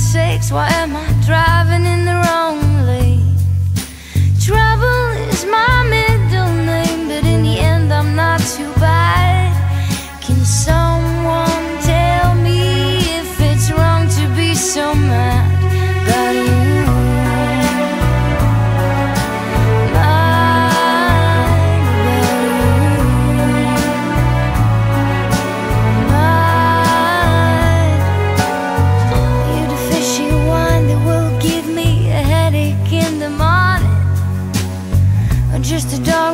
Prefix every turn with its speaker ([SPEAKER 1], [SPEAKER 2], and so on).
[SPEAKER 1] sakes, why am I driving in the wrong lane? Trouble is my middle name, but in the end I'm not too bad. Can someone tell me if it's wrong to be so mad about you? Just a dog